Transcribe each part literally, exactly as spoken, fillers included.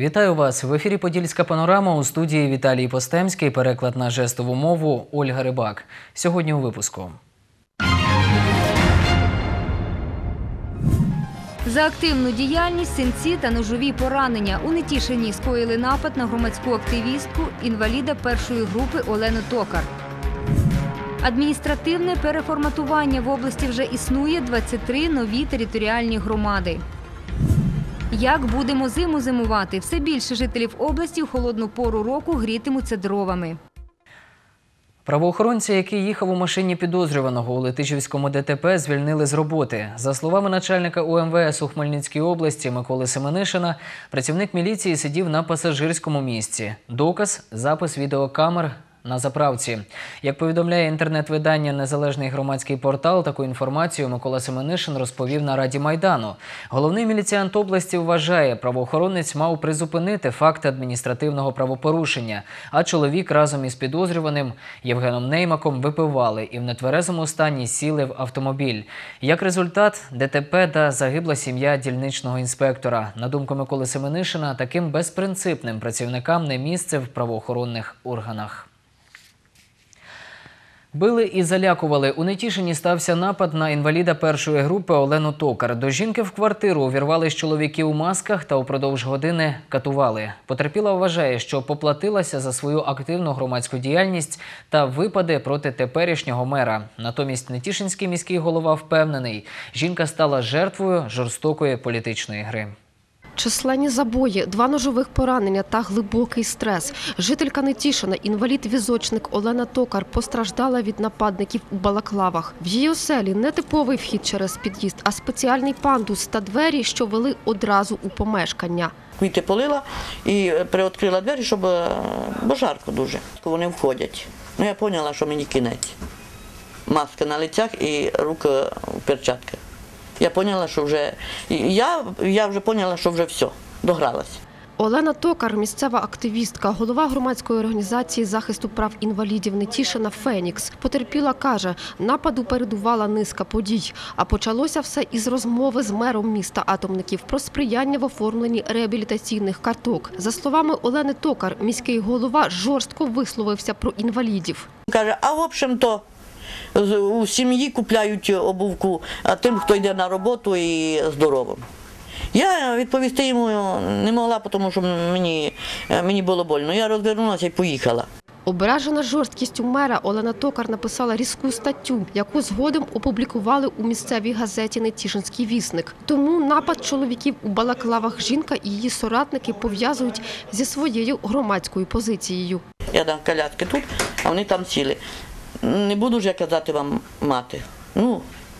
Вітаю вас! В ефірі «Подільська панорама», у студії Віталій Постемський, переклад на жестову мову Ольга Рибак. Сьогодні у випуску. За активну діяльність, синці та ножові поранення у Нетішині скоїли напад на громадську активістку, інваліда першої групи Олену Токар. Адміністративне переформатування в області вже існує двадцять три нові територіальні громади. Як будемо зиму зимувати? Все більше жителів області в холодну пору року грітимуться дровами. Правоохоронця, який їхав у машині підозрюваного у Летичівському ДТП, звільнили з роботи. За словами начальника У Ем Ве Ес у Хмельницькій області Миколи Семенишина, працівник міліції сидів на пасажирському місці. Доказ – запис відеокамер на заправці. Як повідомляє інтернет-видання «Незалежний громадський портал», таку інформацію Микола Семенишин розповів на Раді Майдану. Головний міліціант області вважає, правоохоронець мав призупинити факт адміністративного правопорушення, а чоловік разом із підозрюваним Євгеном Неймаком випивали і в нетверезому стані сіли в автомобіль. Як результат – Де Те Пе та загибла сім'я дільничного інспектора. На думку Миколи Семенишина, таким безпринципним працівникам не місце в правоохоронних органах. Били і залякували. У Нетішині стався напад на інваліда першої групи Олену Токар. До жінки в квартиру увірвались чоловіки у масках та упродовж години катували. Потерпіла вважає, що поплатилася за свою активну громадську діяльність та випади проти теперішнього мера. Натомість Нетішинський міський голова впевнений, жінка стала жертвою жорстокої політичної гри. Численні забої, два ножових поранення та глибокий стрес. Жителька Нетішина, інвалід-візочник Олена Токар, постраждала від нападників у балаклавах. В її оселі не типовий вхід через під'їзд, а спеціальний пандус та двері, що вели одразу у помешкання. Квіти полила і приоткрила двері, щоб, бо жарко дуже. Вони входять. Ну, я зрозуміла, що мені кінець. Маска на лицях і руки в перчатках. Я поняла, що вже я, я вже поняла, що вже все, догралась. Олена Токар – місцева активістка, голова громадської організації захисту прав інвалідів Нетішина «Фенікс». Потерпіла, каже, нападу передувала низка подій. А почалося все із розмови з мером міста Атомників про сприяння в оформленні реабілітаційних карток. За словами Олени Токар, міський голова жорстко висловився про інвалідів. Каже, а в общем-то, у сім'ї купляють обувку тим, хто йде на роботу і здоровим. Я відповісти йому не могла, тому що мені, мені було больно. Я розвернулася і поїхала. Ображена жорсткістю мера, Олена Токар написала різку статтю, яку згодом опублікували у місцевій газеті «Нетішинський вісник». Тому напад чоловіків у балаклавах жінка і її соратники пов'язують зі своєю громадською позицією. Я дам коляски тут, а вони там сіли. Не буду ж я казати вам мати. Ну,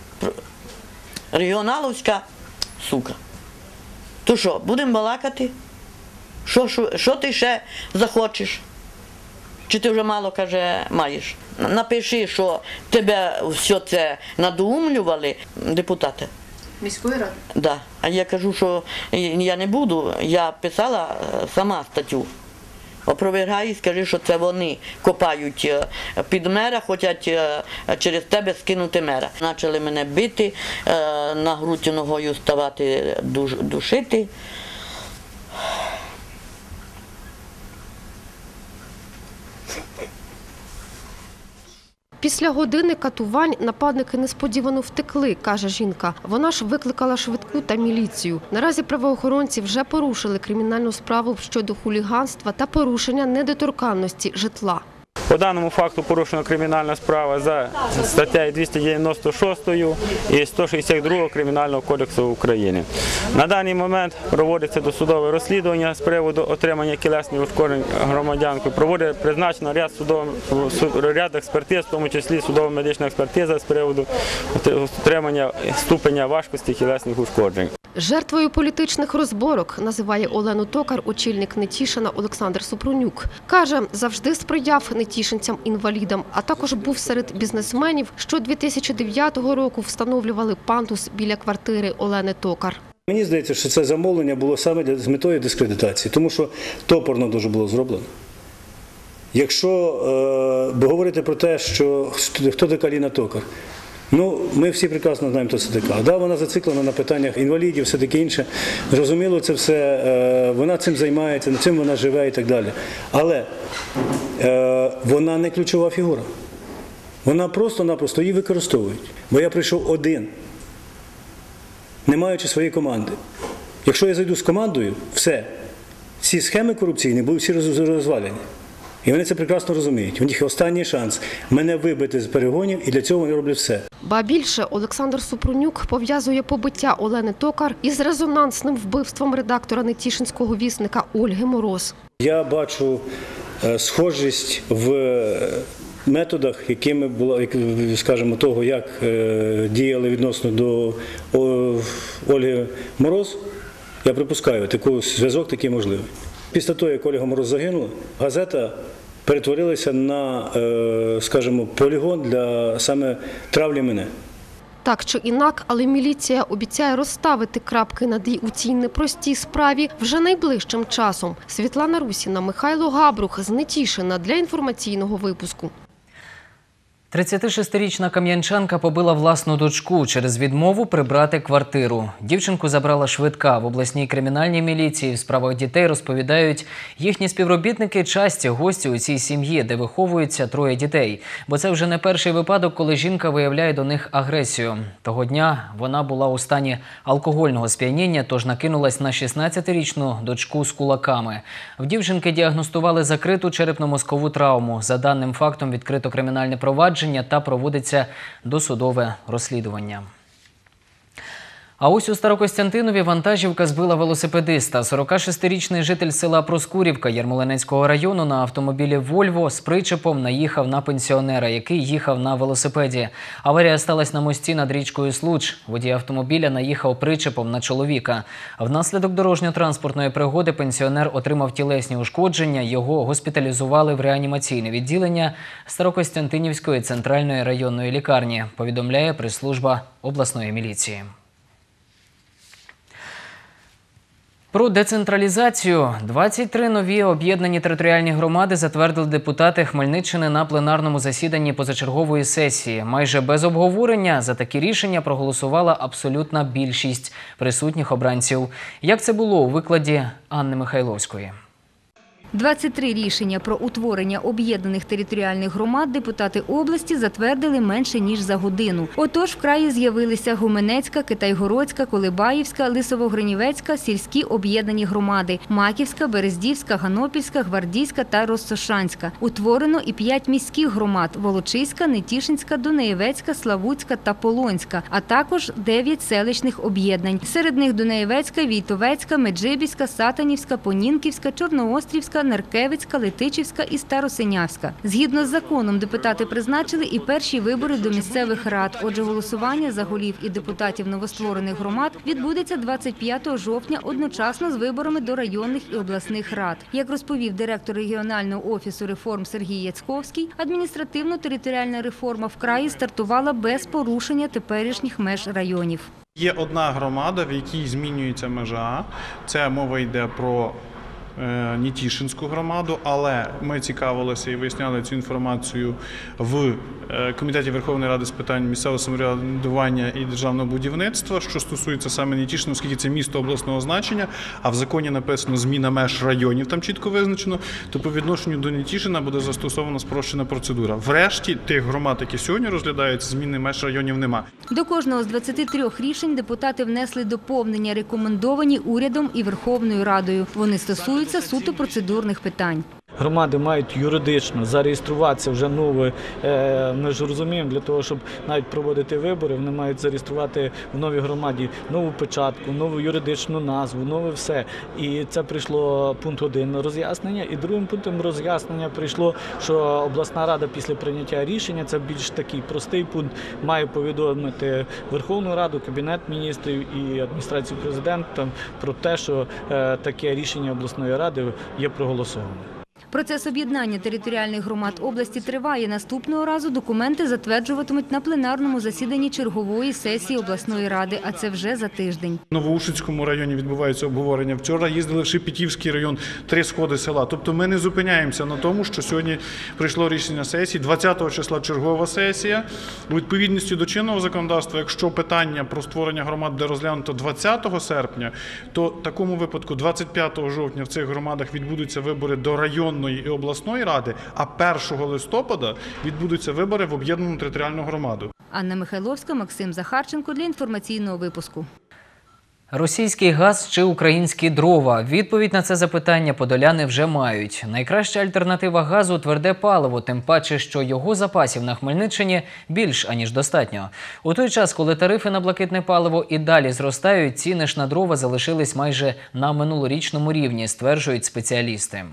регіоналовська сука. То що, будемо балакати? Що, що, що ти ще захочеш? Чи ти вже мало, каже, маєш? Напиши, що тебе все це надоумлювали депутати. Міської ради? Так. Да. А я кажу, що я не буду. Я писала сама статтю. Опровергай і скажи, що це вони копають під мера, хочуть через тебе скинути мера. Почали мене бити, на грудь ногою ставати, душити. Після години катувань нападники несподівано втекли, каже жінка. Вона ж викликала швидку та міліцію. Наразі правоохоронці вже порушили кримінальну справу щодо хуліганства та порушення недоторканності житла. По даному факту порушена кримінальна справа за статтею двісті дев'яносто шість і сто шістдесят два Кримінального кодексу України. На даний момент проводиться досудове розслідування з приводу отримання тілесних ушкоджень громадянкою. Проводить призначено ряд, судов, ряд експертиз, в тому числі судово-медична експертиза з приводу отримання ступеня важкості тілесних ушкоджень. Жертвою політичних розборок називає Олену Токар очільник Нетішина Олександр Супрунюк. Каже, завжди сприяв нетішинцям-інвалідам, а також був серед бізнесменів, що дві тисячі дев'ятого року встановлювали пандус біля квартири Олени Токар. Мені здається, що це замовлення було саме з метою дискредитації, тому що топорно дуже було зроблено. Якщо е, говорити про те, що хто така Ліна Токар, Ну, ми всі прекрасно знаємо, хто це така. Да, вона зациклена на питаннях інвалідів, все таке інше. Зрозуміло, це все, е, вона цим займається, над цим вона живе і так далі. Але е, вона не ключова фігура. Вона просто-напросто її використовують. Бо я прийшов один, не маючи своєї команди. Якщо я зайду з командою, все, ці схеми корупційні будуть всі розвалені. І вони це прекрасно розуміють. У них останній шанс мене вибити з перегонів, і для цього вони роблять все. Ба більше, Олександр Супрунюк пов'язує побиття Олени Токар із резонансним вбивством редактора Нетішинського вісника Ольги Мороз. Я бачу е, схожість в методах, якими було, як, скажімо, того, як е, діяли відносно до о, Ольги Мороз. Я припускаю, такий зв'язок такий можливий. Після того, як Ольга Мороз загинула, газета перетворилася на, скажімо, полігон для саме травлі мене. Так чи інак, але міліція обіцяє розставити крапки над «і» у цій непростій справі вже найближчим часом. Світлана Русіна, Михайло Габрух з Нетішина для інформаційного випуску. тридцятишестирічна кам'янчанка побила власну дочку через відмову прибрати квартиру. Дівчинку забрала швидка. В обласній кримінальній міліції в справах дітей розповідають, їхні співробітники часті гості у цій сім'ї, де виховуються троє дітей. Бо це вже не перший випадок, коли жінка виявляє до них агресію. Того дня вона була у стані алкогольного сп'яніння, тож накинулась на шістнадцятирічну дочку з кулаками. В дівчинки діагностували закриту черепно-мозкову травму. За даним фактом відкрито кримінальне провадження та проводиться досудове розслідування. А ось у Старокостянтинові вантажівка збила велосипедиста. сорокашестирічний житель села Проскурівка Ярмолинецького району на автомобілі «Вольво» з причепом наїхав на пенсіонера, який їхав на велосипеді. Аварія сталася на мості над річкою Случ. Водій автомобіля наїхав причепом на чоловіка. Внаслідок дорожньо-транспортної пригоди пенсіонер отримав тілесні ушкодження. Його госпіталізували в реанімаційне відділення Старокостянтинівської центральної районної лікарні, повідомляє прес-служба обласної міліції. Про децентралізацію. двадцять три нові об'єднані територіальні громади затвердили депутати Хмельниччини на пленарному засіданні позачергової сесії. Майже без обговорення за такі рішення проголосувала абсолютна більшість присутніх обранців. Як це було у викладі Анни Михайловської? двадцять три рішення про утворення об'єднаних територіальних громад депутати області затвердили менше ніж за годину. Отож, в краї з'явилися Гуменецька, Китайгородська, Колибаївська, Лисово-Гринівецька сільські об'єднані громади – Маківська, Берездівська, Ганопільська, Гвардійська та Розсошанська. Утворено і п'ять міських громад – Волочиська, Нетішинська, Дунаєвецька, Славутська та Полонська, а також дев'ять селищних об'єднань. Серед них Дунаєвецька, Війтовецька, Меджибіська, Сатанівська, Понінківська, Чорноострівська, Неркевицька, Летичівська і Старосинявська. Згідно з законом, депутати призначили і перші вибори до місцевих рад. Отже, голосування за голів і депутатів новостворених громад відбудеться двадцять п'ятого жовтня одночасно з виборами до районних і обласних рад. Як розповів директор регіонального офісу реформ Сергій Яцьковський, адміністративно-територіальна реформа в краї стартувала без порушення теперішніх меж районів. Є одна громада, в якій змінюється межа. Це мова йде про Нетішинську громаду, але ми цікавилися і виясняли цю інформацію в Комітеті Верховної Ради з питань місцевого самоврядування і державного будівництва, що стосується саме Нетішина, оскільки це місто обласного значення, а в законі написано зміна меж районів, там чітко визначено, то по відношенню до Нетішина буде застосована спрощена процедура. Врешті тих громад, які сьогодні розглядаються, зміни меж районів нема. До кожного з двадцяти трьох рішень депутати внесли доповнення, рекомендовані урядом і Верховною Радою. Вони стосуються суто процедурних питань. Громади мають юридично зареєструватися вже нове. Ми ж розуміємо, для того, щоб навіть проводити вибори, вони мають зареєструвати в новій громаді нову печатку, нову юридичну назву, нове все. І це прийшло пункт один роз'яснення. І другим пунктом роз'яснення прийшло, що обласна рада після прийняття рішення, це більш такий простий пункт, має повідомити Верховну Раду, Кабінет міністрів і адміністрацію президента про те, що таке рішення обласної ради є проголосоване. Процес об'єднання територіальних громад області триває. Наступного разу документи затверджуватимуть на пленарному засіданні чергової сесії обласної ради, а це вже за тиждень. В Новоушицькому районі відбувається обговорення. Вчора їздили в Шепетівський район, три сходи села. Тобто ми не зупиняємося на тому, що сьогодні прийшло рішення сесії, двадцятого числа чергова сесія. У відповідності до чинного законодавства, якщо питання про створення громад буде розглянуто двадцятого серпня, то в такому випадку двадцять п'ятого жовтня в цих громадах відбудуться вибори до районної і обласної ради, а першого листопада відбудуться вибори в об'єднану територіальну громаду. Анна Михайловська, Максим Захарченко для інформаційного випуску. Російський газ чи українські дрова? Відповідь на це запитання подоляни вже мають. Найкраща альтернатива газу – тверде паливо, тим паче, що його запасів на Хмельниччині більш аніж достатньо. У той час, коли тарифи на блакитне паливо і далі зростають, ціни ж на дрова залишились майже на минулорічному рівні, стверджують спеціалісти.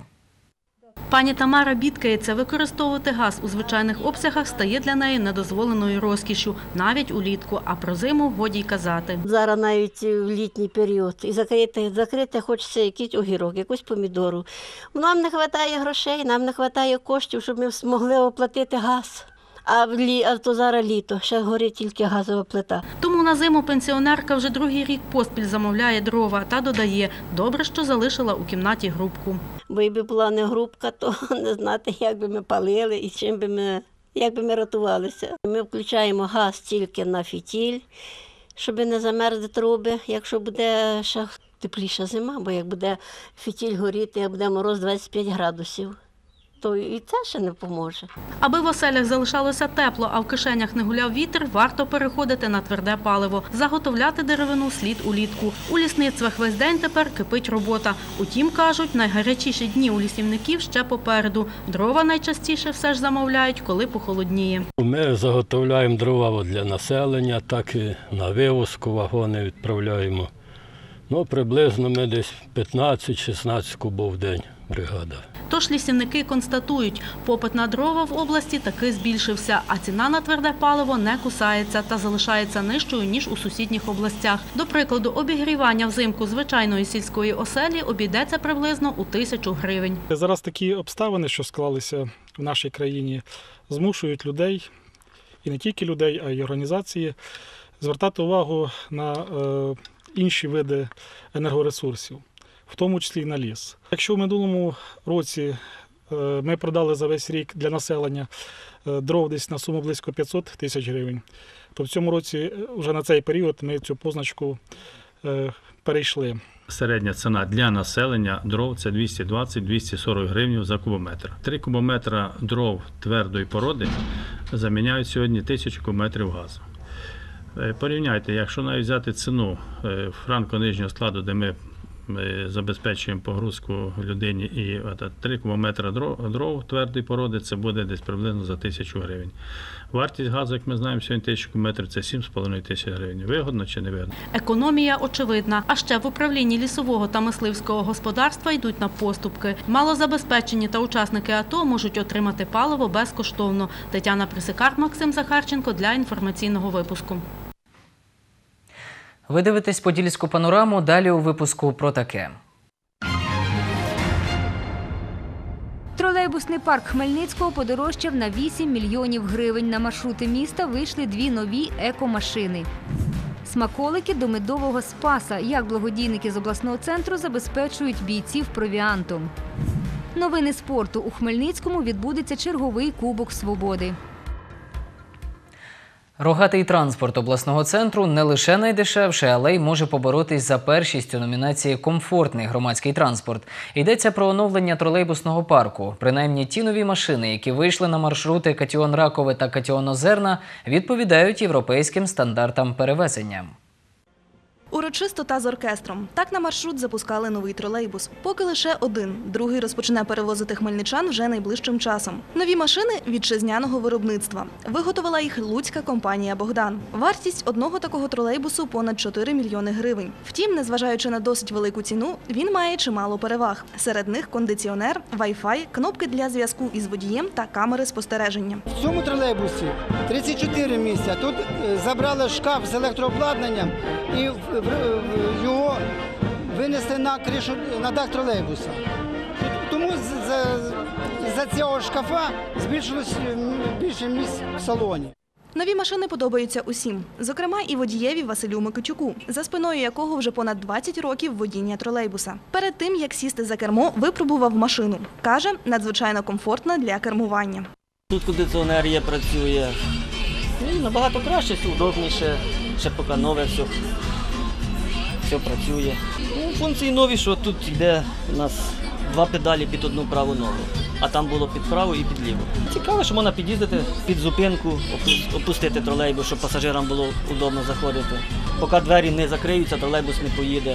Пані Тамара бідкається, використовувати газ у звичайних обсягах стає для неї недозволеною розкішшю, навіть улітку, а про зиму годі й казати. Зараз навіть в літній період і закрити, закрити хочеться якийсь огірок, якусь помідору. Нам не вистачає грошей, нам не вистачає коштів, щоб ми змогли оплатити газ. А, в лі... а то зараз літо, ще горить тільки газова плита. Тому на зиму пенсіонерка вже другий рік поспіль замовляє дрова та додає, добре, що залишила у кімнаті грубку. Бо якби була не грубка, то не знати, як би ми палили і чим би ми, як би ми рятувалися. Ми включаємо газ тільки на фітіль, щоб не замерзли труби, якщо буде ще тепліша зима, бо як буде фітіль горіти, як буде мороз двадцять п'ять градусів. То і це ще не поможе. Аби в оселях залишалося тепло, а в кишенях не гуляв вітер, варто переходити на тверде паливо. Заготовляти деревину слід улітку. У лісництвах весь день тепер кипить робота. Утім, кажуть, найгарячіші дні у лісівників ще попереду. Дрова найчастіше все ж замовляють, коли похолодніє. Ми заготовляємо дрова для населення, так і на вивозку вагони відправляємо. Ну, приблизно ми десь п'ятнадцять-шістнадцять кубів в день бригада. Тож лісівники констатують, попит на дрова в області таки збільшився, а ціна на тверде паливо не кусається та залишається нижчою, ніж у сусідніх областях. До прикладу, обігрівання взимку звичайної сільської оселі обійдеться приблизно у тисячу гривень. Зараз такі обставини, що склалися в нашій країні, змушують людей, і не тільки людей, а й організації, звертати увагу на е, інші види енергоресурсів, в тому числі і на ліс. Якщо в минулому році ми продали за весь рік для населення дров десь на суму близько п'ятсот тисяч гривень, то в цьому році вже на цей період ми цю позначку перейшли. Середня ціна для населення дров – це двісті двадцять - двісті сорок гривень за кубометр. Три кубометра дров твердої породи заміняють сьогодні тисячу кубометрів газу. Порівняйте, якщо навіть взяти ціну франко-нижнього складу, де ми забезпечуємо погрузку людині, і три кубометри дров, дров твердої породи, це буде десь приблизно за тисячу гривень. Вартість газу, як ми знаємо, сьогодні тисячу кубометрів – це сім з половиною тисяч гривень. Вигодно чи не вигодно? Економія очевидна. А ще в управлінні лісового та мисливського господарства йдуть на поступки. Малозабезпечені та учасники АТО можуть отримати паливо безкоштовно. Тетяна Присикар, Максим Захарченко для інформаційного випуску. Ви дивитесь «Подільську панораму», далі у випуску про таке. Тролейбусний парк Хмельницького подорожчав на вісім мільйонів гривень. На маршрути міста вийшли дві нові екомашини. Смаколики до медового Спаса. Як благодійники з обласного центру забезпечують бійців провіантом. Новини спорту. У Хмельницькому відбудеться черговий Кубок Свободи. Рогатий транспорт обласного центру не лише найдешевший, але й може поборотись за першість у номінації «Комфортний громадський транспорт». Йдеться про оновлення тролейбусного парку. Принаймні ті нові машини, які вийшли на маршрути Катіон-Ракове та Катіон-Озерна, відповідають європейським стандартам перевезення. Урочисто та з оркестром. Так на маршрут запускали новий тролейбус. Поки лише один. Другий розпочне перевозити хмельничан вже найближчим часом. Нові машини вітчизняного виробництва. Виготовила їх луцька компанія «Богдан». Вартість одного такого тролейбусу – понад чотири мільйони гривень. Втім, незважаючи на досить велику ціну, він має чимало переваг. Серед них кондиціонер, вай-фай, кнопки для зв'язку із водієм та камери спостереження. В цьому тролейбусі тридцять чотири місця. Тут забрали шкаф з електрообладнанням і його винесли на кришу, на дах тролейбуса. Тому за, за цього шкафа збільшилось більше місць в салоні. Нові машини подобаються усім. Зокрема, і водієві Василю Микитюку, за спиною якого вже понад двадцять років водіння тролейбуса. Перед тим, як сісти за кермо, випробував машину. Каже, надзвичайно комфортна для кермування. Тут кондиціонер є, працює. І набагато краще, все удобніше, ще поки нове все, все працює. Ну, функції нові, що тут йде у нас два педалі під одну праву ногу, а там було під праву і під ліву. Цікаво, що можна під'їздити під зупинку, опустити тролейбус, щоб пасажирам було удобно заходити. Поки двері не закриються, тролейбус не поїде.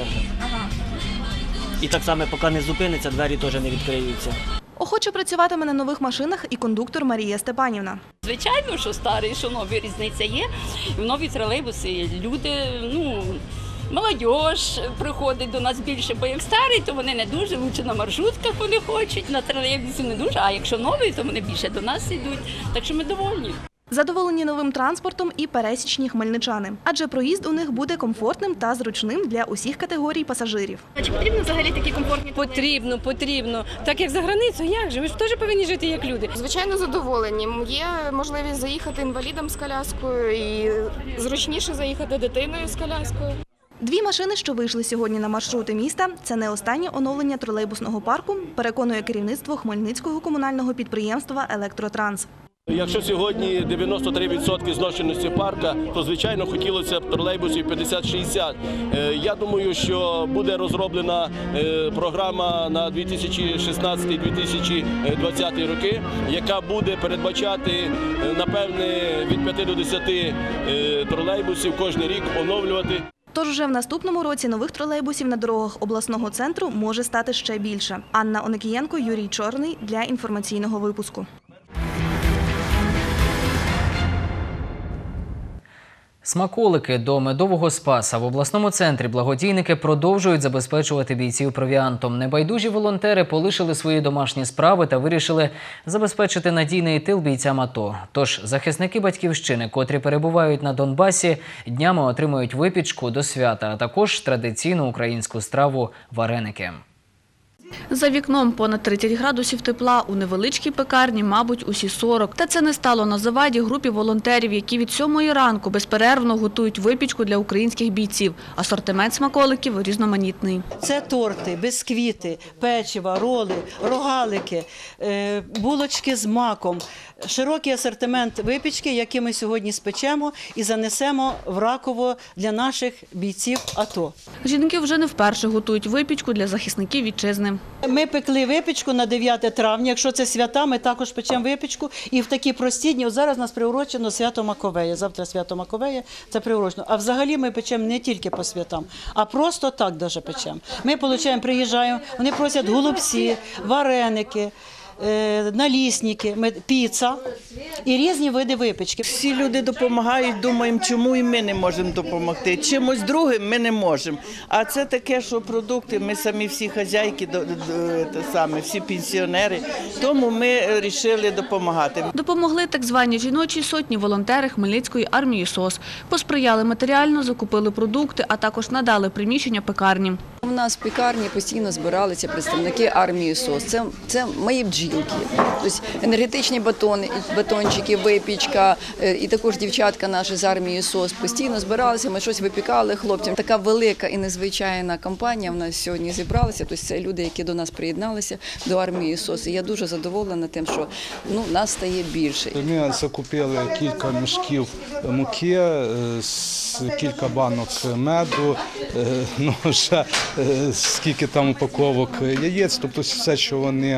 І так само, поки не зупиниться, двері теж не відкриються. Охоче працюватиме на нових машинах і кондуктор Марія Степанівна. Звичайно, що старий, що нові, різниця є. В нові тролейбуси люди, ну, молодь приходить до нас більше, бо як старий, то вони не дуже, лучше на маршрутках вони хочуть, на тролейбусі не дуже, а якщо новий, то вони більше до нас йдуть, так що ми довольні. Задоволені новим транспортом і пересічні хмельничани, адже проїзд у них буде комфортним та зручним для усіх категорій пасажирів. А чи потрібно взагалі такі комфортні? Потрібно, потрібно. Так як за границю, як же? Ми ж теж повинні жити як люди. Звичайно, задоволені. Є можливість заїхати інвалідом з коляскою і зручніше заїхати дитиною з коляскою. Дві машини, що вийшли сьогодні на маршрути міста, це не останнє оновлення тролейбусного парку, переконує керівництво Хмельницького комунального підприємства «Електротранс». Якщо сьогодні дев'яносто три відсотки зношеності парка, то, звичайно, хотілося б тролейбусів п'ятдесят шістдесят. Я думаю, що буде розроблена програма на дві тисячі шістнадцятий - дві тисячі двадцятий роки, яка буде передбачати, напевне, від п'яти до десяти тролейбусів кожен рік оновлювати. Тож вже в наступному році нових тролейбусів на дорогах обласного центру може стати ще більше. Анна Оникієнко, Юрій Чорний для інформаційного випуску. Смаколики до медового Спаса в обласному центрі благодійники продовжують забезпечувати бійців провіантом. Небайдужі волонтери полишили свої домашні справи та вирішили забезпечити надійний тил бійцям АТО. Тож захисники Батьківщини, котрі перебувають на Донбасі, днями отримують випічку до свята, а також традиційну українську страву – вареники. За вікном понад тридцять градусів тепла, у невеличкій пекарні, мабуть, усі сорок. Та це не стало на заваді групі волонтерів, які від сьомої ранку безперервно готують випічку для українських бійців. Асортимент смаколиків різноманітний. Це торти, бисквіти, печива, роли, рогалики, булочки з маком. Широкий асортимент випічки, який ми сьогодні спечемо і занесемо в Раково для наших бійців АТО. Жінки вже не вперше готують випічку для захисників вітчизни. Ми пекли випічку на дев'яте травня, якщо це свята, ми також печемо випічку. І в такі прості дні, от зараз нас приурочено свято Маковея, завтра свято Маковея, це приурочено. А взагалі ми печемо не тільки по святам, а просто так даже печемо. Ми получаємо, приїжджаємо, вони просять голубці, вареники, налісники, піца і різні види випічки. Всі люди допомагають, думаємо, чому і ми не можемо допомогти. Чимось другим ми не можемо. А це таке, що продукти, ми самі всі хазяйки, самі, всі пенсіонери, тому ми вирішили допомагати. Допомогли так звані жіночі сотні волонтери Хмельницької армії СОС. Посприяли матеріально, закупили продукти, а також надали приміщення пекарні. У нас в пекарні постійно збиралися представники армії СОС. Це, це мої бджілки. Тобто енергетичні батони, батончики, випічка, і також дівчатка наші з армії СОС постійно збиралися, ми щось випікали хлопцям. Така велика і незвичайна кампанія в нас сьогодні зібралася. Тобто це люди, які до нас приєдналися, до армії СОС. І я дуже задоволена тим, що ну, нас стає більше. Ми закупили кілька мішків муки, кілька банок меду, ну, ще скільки там упаковок яєць, тобто все, що вони,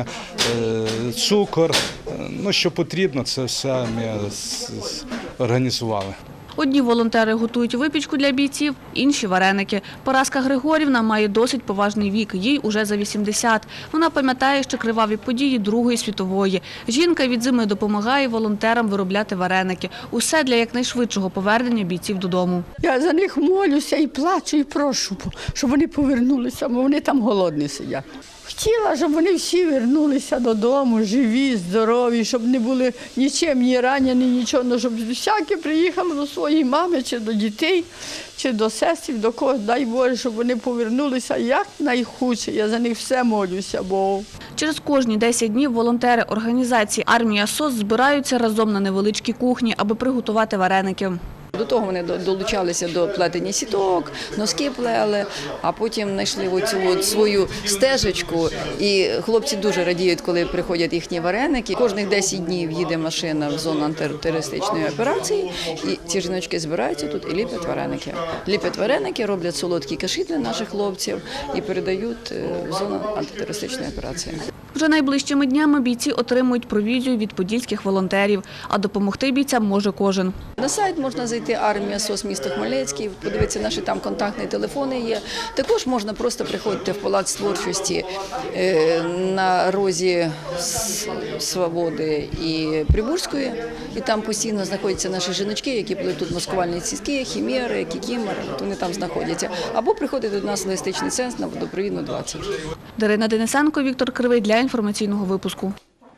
цукор, ну, що потрібно, це все ми організували. Одні волонтери готують випічку для бійців, інші – вареники. Параска Григорівна має досить поважний вік, їй уже за вісімдесят. Вона пам'ятає ще криваві події Другої світової. Жінка від зими допомагає волонтерам виробляти вареники. Усе для якнайшвидшого повернення бійців додому. Я за них молюся і плачу, і прошу, щоб вони повернулися, бо вони там голодні сидять. Хотіла, щоб вони всі вернулися додому, живі, здорові, щоб не були нічим ні ранені, нічого, ну, щоб всяке приїхало до своєї мами, чи до дітей, чи до сестрів, до когось, дай Боже, щоб вони повернулися як найхудше. Я за них все молюся, Богу. Через кожні десять днів волонтери організації «Армія СОС» збираються разом на невеличкій кухні, аби приготувати вареники. До того вони долучалися до плетення сіток, носки плели, а потім знайшли оцю от свою стежечку. І хлопці дуже радіють, коли приходять їхні вареники. Кожних десять днів їде машина в зону антитерористичної операції, і ці жіночки збираються тут і ліплять вареники. Ліплять вареники, роблять солодкі каші для наших хлопців і передають в зону антитерористичної операції. Вже найближчими днями бійці отримують провізію від подільських волонтерів, а допомогти бійцям може кожен. На сайт можна зайти «Армія СОС» місто Хмельницький, подивитися, наші там контактні телефони є. Також можна просто приходити в Палац творчості на розі Свободи і Прибузької, і там постійно знаходяться наші жіночки, які плетуть маскувальні сітки, хімери, кікімори, вони там знаходяться. Або приходити до нас в логістичний центр на Водопровідну, двадцять. Дарина Денисенко, Віктор Кривий для інформаційного випуску.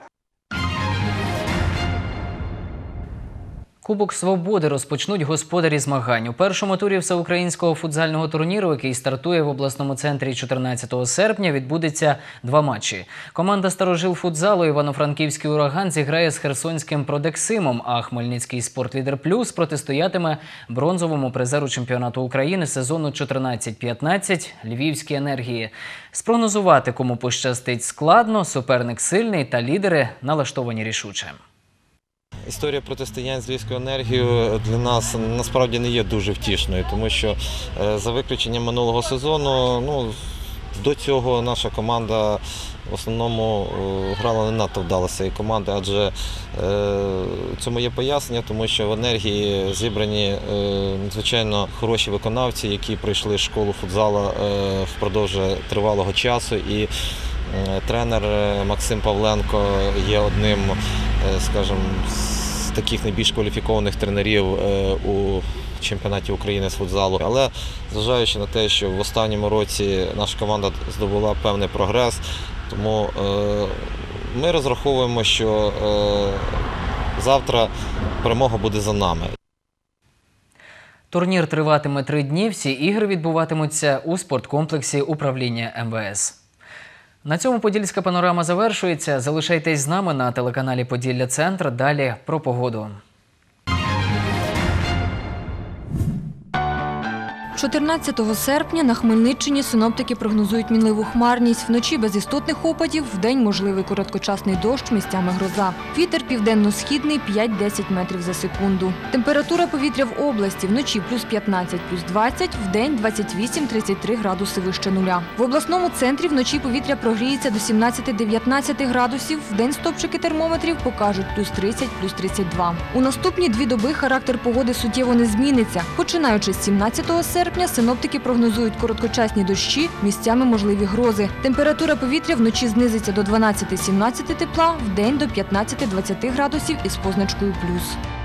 Кубок Свободи розпочнуть господарі змагань. У першому турі всеукраїнського футзального турніру, який стартує в обласному центрі чотирнадцятого серпня, відбудеться два матчі. Команда старожил футзалу «Івано-Франківський ураган» зіграє з херсонським «Продексимом», а Хмельницький «Спортлідер Плюс» протистоятиме бронзовому призеру чемпіонату України сезону чотирнадцять п'ятнадцять «Львівській енергії». Спрогнозувати, кому пощастить, складно, суперник сильний та лідери налаштовані рішуче. Історія протистоянь з Львівською енергією для нас насправді не є дуже втішною, тому що за виключенням минулого сезону, ну, до цього наша команда в основному грала не надто вдало з цієї команди, адже е, цьому є пояснення, тому що в енергії зібрані е, надзвичайно хороші виконавці, які пройшли школу футзалу е, впродовж тривалого часу. І тренер Максим Павленко є одним, скажімо, з таких найбільш кваліфікованих тренерів у чемпіонаті України з футзалу. Але зважаючи на те, що в останньому році наша команда здобула певний прогрес, тому ми розраховуємо, що завтра перемога буде за нами. Турнір триватиме три дні. Всі ігри відбуватимуться у спорткомплексі управління ем ве ес. На цьому Подільська панорама завершується. Залишайтесь з нами на телеканалі «Поділля Центр». Далі про погоду. чотирнадцятого серпня на Хмельниччині синоптики прогнозують мінливу хмарність. Вночі без істотних опадів, вдень можливий короткочасний дощ, місцями гроза. Вітер південно-східний п'ять-десять метрів за секунду. Температура повітря в області вночі плюс п'ятнадцять, плюс двадцять, вдень двадцять вісім - тридцять три градуси вище нуля. В обласному центрі вночі повітря прогріється до сімнадцяти-дев'ятнадцяти градусів, вдень стопчики термометрів покажуть плюс тридцять, плюс тридцять два. У наступні дві доби характер погоди суттєво не зміниться. Починаючи з сімнадцятого серпня, синоптики прогнозують короткочасні дощі, місцями можливі грози. Температура повітря вночі знизиться до дванадцяти-сімнадцяти тепла, вдень до п'ятнадцяти-двадцяти градусів із позначкою плюс.